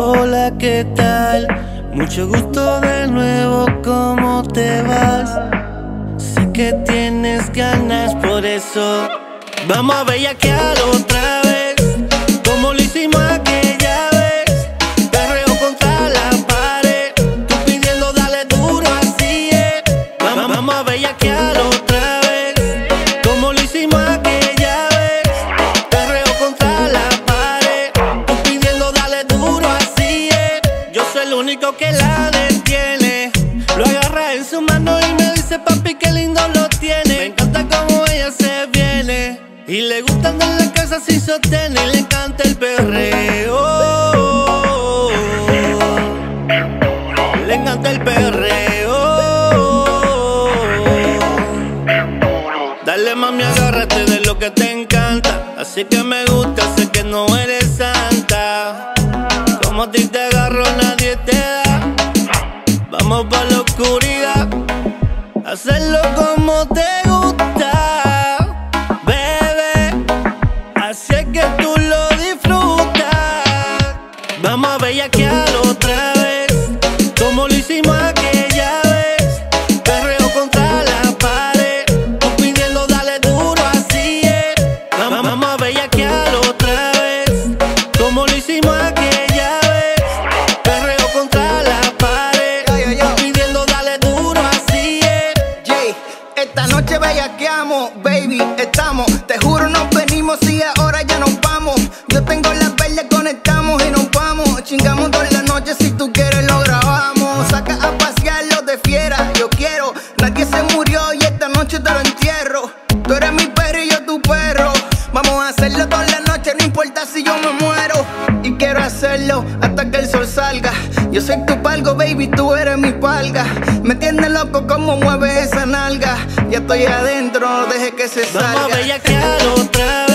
Hola, ¿qué tal? Mucho gusto de nuevo, ¿cómo te vas? Sé que tienes ganas, por eso vamos a bellaquear otra vez, como lo hicimos aquella vez. Perreo contra la pared, tú pidiendo dale duro, así es. Vamos a bellaquear otra vez, como lo hicimos aquella vez. Perreo contra la pared, tú pidiendo dale duro, así es. Yo soy el único que la detiene. Lo agarra en su mano y me dice papi qué lindo lo tiene. Me encanta como ella se viene y le gusta andar en la casa sin sostén y le encanta el perreo. Le encanta el perreo. Dale mami, agárrate de lo que te encanta. Así que me gusta, sé que no eres santa. Como a ti te agarro nadie te da. Vamos pa' la oscuridad, hacerlo como te gusta, bebé, así es que tú lo disfrutas. Vamos a bellaquear otra vez, como lo hicimos aquella vez. Perreo contra la pared, tú pidiendo dale duro, así es. Vamos a bellaquear otra vez, como lo hicimos aquella vez. Perreo contra la pared, tú pidiendo dale duro, así es. Esta noche bellaqueamos, baby, estamos. Te juro nos venimos y ahora ya nos vamos. Yo tengo las verdes, conectamos y nos vamos. Chingamos toda la noche, si tú quieres lo grabamos. Saca a pasear los de fiera, yo quiero. Nadie se murió y esta noche te lo entierro. Tú eres mi perro y yo tu perro. Vamos a hacerlo toda la noche, no importa si yo me muero. Y quiero hacerlo hasta que el sol salga. Yo soy tu palgo, baby, tú eres mi palga. Me tienes loco como mueve esa nalga. Ya estoy adentro, no deje que se salga. Vamos a bellaquear otra vez.